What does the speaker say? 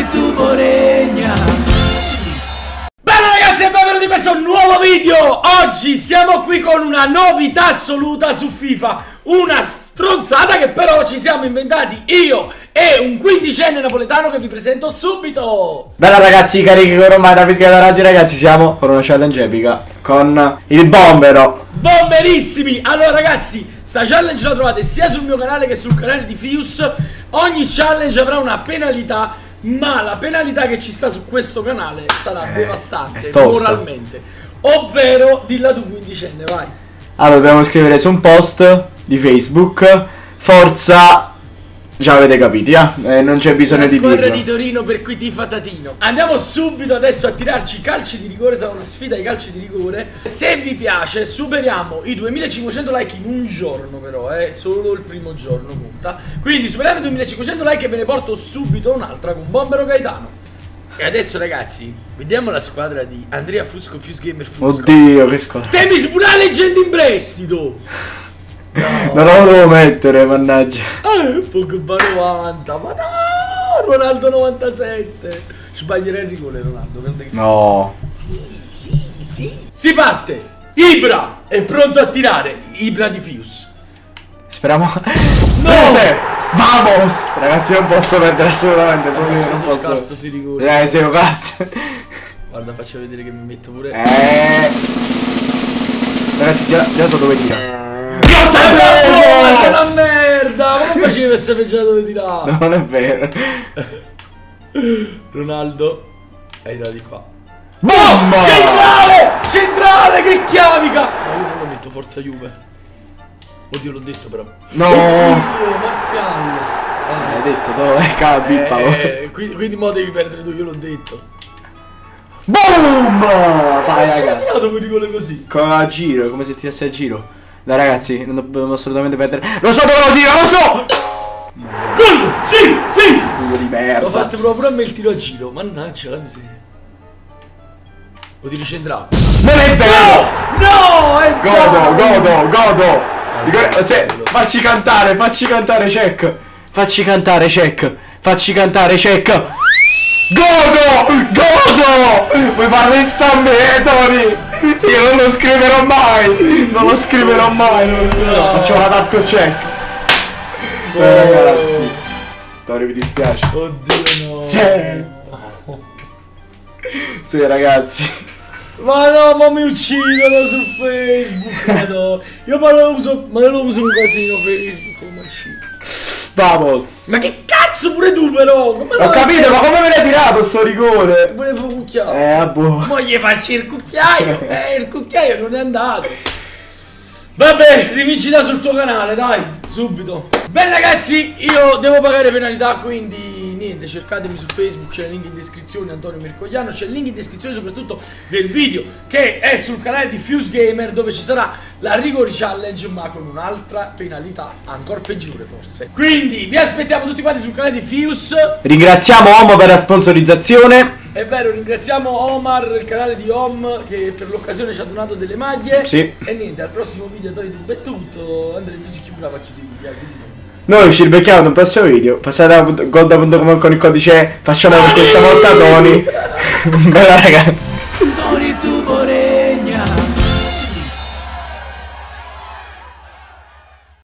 Bene ragazzi, e benvenuti in questo nuovo video. Oggi siamo qui con una novità assoluta su FIFA. Una stronzata che però ci siamo inventati io e un quindicenne napoletano che vi presento subito. Bella ragazzi, carichi con ormai da Fiscale Raggi, ragazzi, siamo con una challenge epica con il bombero. Bomberissimi! Allora ragazzi, sta challenge la trovate sia sul mio canale che sul canale di Fius. Ogni challenge avrà una penalità, ma la penalità che ci sta su questo canale sarà devastante moralmente. Ovvero, dilla tu quindicenne, vai. Allora, dobbiamo scrivere su un post di Facebook Forza. Già avete capito, non c'è bisogno di dirlo. La squadra di Torino per cui tifa Tatino. Andiamo subito adesso a tirarci i calci di rigore. Sarà una sfida ai calci di rigore. Se vi piace superiamo i 2500 like in un giorno, però solo il primo giorno conta. Quindi superiamo i 2500 like e ve ne porto subito un'altra con Bombero Gaetano. E adesso ragazzi, vediamo la squadra di Andrea Fusco, Fuse Gamer Fusco. Oddio, che squadra. Temi pure Legend in prestito. No. Non lo volevo mettere, mannaggia. Pogba 90, ma no, Ronaldo 97. Sbaglierei il rigore Ronaldo. No. Sì. Si parte. Ibra è pronto a tirare. Ibra di Fius. Speriamo. No. Vamos. Ragazzi, non posso perdere assolutamente. Non posso. Scarso si rigore. Sì, cazzo. Guarda, faccio vedere che mi metto pure. Ragazzi, già so dove tirare. È una merda! Ma come facevi per sapere già dove tirare? No, non è vero. Ronaldo è di qua. Bomba! Centrale! Che chiavica! No, io non lo metto, forza Juve. Oddio, l'ho detto però. No! Marzial. Hai detto dove? Quindi mo devi perdere tu, io l'ho detto. Boom! Vai ragazzi. Ma ragazzi. tirato quel rigore così? A giro, come se tirasse a giro. Dai ragazzi, non dobbiamo assolutamente perdere. Lo so dove lo tira, lo so! Gol! Sì! Figlio di merda. L'ho fatto pure a me il tiro a giro, mannaggia la miseria. Lo tiro centrale. Non è vero! No! È Godo! Facci cantare check. Godo! Vuoi fare il San Tony? Io non lo scriverò mai. Facciamo l'attacco check. Ragazzi. Tori, mi dispiace. Oddio no. Sì ragazzi. Ma no, ma mi uccidono su Facebook. No. Io ma non lo uso un casino Facebook. Come uccido. Vamos. Ma che cazzo pure tu però? Ho capito, ma come me l'hai tirato sto rigore? Volevo cucchiaio. Boh. Ma gli faccio il cucchiaio. Il cucchiaio non è andato. Vabbè, rivincita sul tuo canale, dai, subito. Bene ragazzi, io devo pagare penalità, quindi niente, cercatemi su Facebook, c'è il link in descrizione, Antonio Mercogliano, c'è il link in descrizione soprattutto del video che è sul canale di Fuse Gamer, dove ci sarà la rigori challenge ma con un'altra penalità ancora peggiore forse. Quindi vi aspettiamo tutti quanti sul canale di Fuse. Ringraziamo Omo per la sponsorizzazione. È vero, ringraziamo Omar, il canale di Om, che per l'occasione ci ha donato delle maglie. Sì. E niente, al prossimo video YouTube è tutto. Andrea, tu si chiude la chiudere. Noi ci ribecchiamo in un prossimo video. Passate a Golda.com con il codice. Facciamo per questa volta Tony. Bella ragazzi.